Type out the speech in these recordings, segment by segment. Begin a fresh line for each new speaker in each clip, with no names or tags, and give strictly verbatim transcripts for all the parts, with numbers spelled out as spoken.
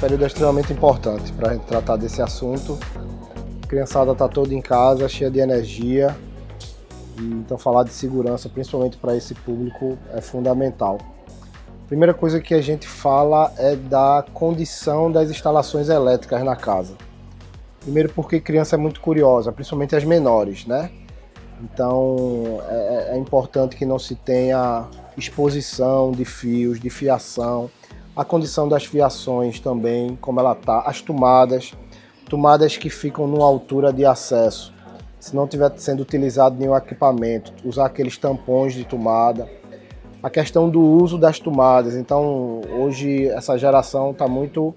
período é extremamente importante para a gente tratar desse assunto. A criançada está toda em casa, cheia de energia, e então falar de segurança, principalmente para esse público, é fundamental. A primeira coisa que a gente fala é da condição das instalações elétricas na casa. Primeiro porque criança é muito curiosa, principalmente as menores, né? Então é, é importante que não se tenha exposição de fios, de fiação, a condição das fiações também, como ela está, as tomadas, tomadas que ficam numa altura de acesso. Se não estiver sendo utilizado nenhum equipamento, usar aqueles tampões de tomada. A questão do uso das tomadas, então hoje essa geração está muito,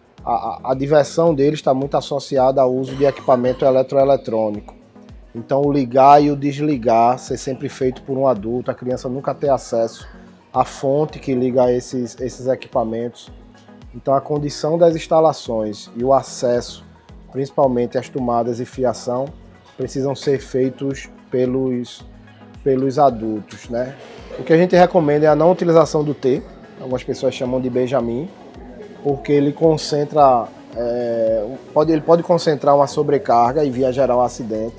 a, a diversão deles está muito associada ao uso de equipamento eletroeletrônico. Então o ligar e o desligar ser sempre feito por um adulto, a criança nunca ter acesso à fonte que liga esses, esses equipamentos. Então a condição das instalações e o acesso, principalmente às tomadas e fiação, precisam ser feitos pelos, pelos adultos, né? O que a gente recomenda é a não utilização do T, algumas pessoas chamam de Benjamin, porque ele concentra, é, pode, ele pode concentrar uma sobrecarga e via gerar um acidente.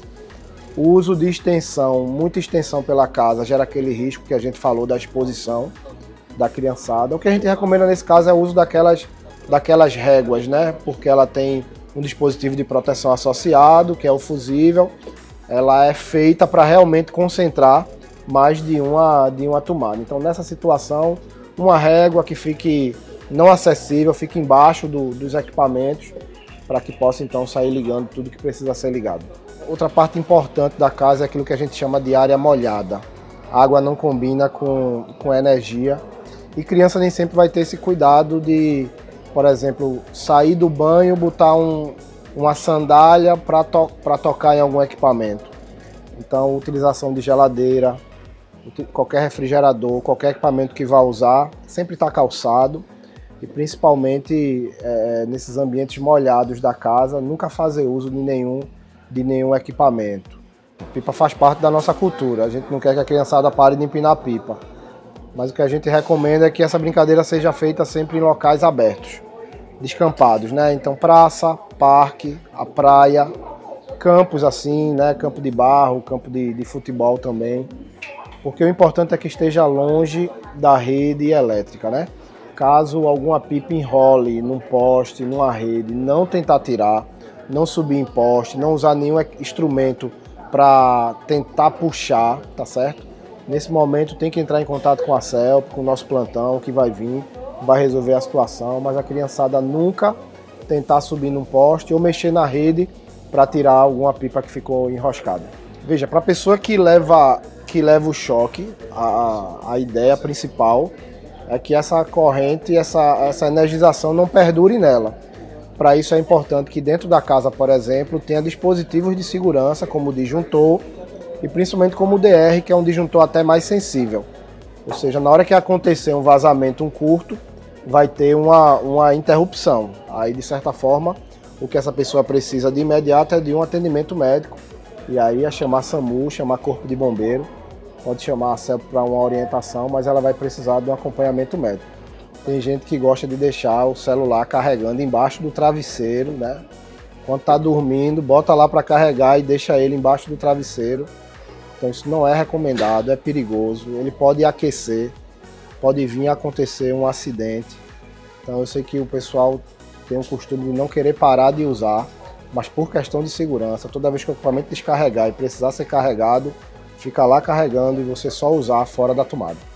O uso de extensão, muita extensão pela casa, gera aquele risco que a gente falou da exposição da criançada. O que a gente recomenda nesse caso é o uso daquelas, daquelas réguas, né? Porque ela tem um dispositivo de proteção associado, que é o fusível. Ela é feita para realmente concentrar mais de uma, de uma tomada. Então nessa situação, uma régua que fique não acessível, fique embaixo do, dos equipamentos, para que possa então sair ligando tudo que precisa ser ligado. Outra parte importante da casa é aquilo que a gente chama de área molhada. A água não combina com, com energia e criança nem sempre vai ter esse cuidado de, por exemplo, sair do banho, botar um, uma sandália para to, para tocar em algum equipamento. Então, utilização de geladeira, qualquer refrigerador, qualquer equipamento que vá usar, sempre está calçado e principalmente é, nesses ambientes molhados da casa, nunca fazer uso de nenhum, de nenhum equipamento. A pipa faz parte da nossa cultura, a gente não quer que a criançada pare de empinar pipa, mas o que a gente recomenda é que essa brincadeira seja feita sempre em locais abertos, descampados, né? Então praça, parque, a praia, campos assim, né? Campo de barro, campo de, de futebol também. Porque o importante é que esteja longe da rede elétrica, né? Caso alguma pipa enrole num poste, numa rede, não tentar tirar, não subir em poste, não usar nenhum instrumento para tentar puxar, tá certo? Nesse momento tem que entrar em contato com a CELP, com o nosso plantão que vai vir, vai resolver a situação, mas a criançada nunca tentar subir num poste ou mexer na rede para tirar alguma pipa que ficou enroscada. Veja, para a pessoa que leva que leva o choque, a, a ideia principal é que essa corrente, essa, essa energização não perdure nela. Para isso é importante que dentro da casa, por exemplo, tenha dispositivos de segurança, como o disjuntor e principalmente como o D R, que é um disjuntor até mais sensível. Ou seja, na hora que acontecer um vazamento, um curto, vai ter uma, uma interrupção. Aí, de certa forma, o que essa pessoa precisa de imediato é de um atendimento médico. E aí é chamar SAMU, chamar Corpo de Bombeiro, pode chamar a CELP para uma orientação, mas ela vai precisar de um acompanhamento médico. Tem gente que gosta de deixar o celular carregando embaixo do travesseiro, né? Quando está dormindo, bota lá para carregar e deixa ele embaixo do travesseiro. Então isso não é recomendado, é perigoso, ele pode aquecer, pode vir a acontecer um acidente. Então eu sei que o pessoal tem o costume de não querer parar de usar, mas por questão de segurança, toda vez que o equipamento descarregar e precisar ser carregado, fica lá carregando e você só usar fora da tomada.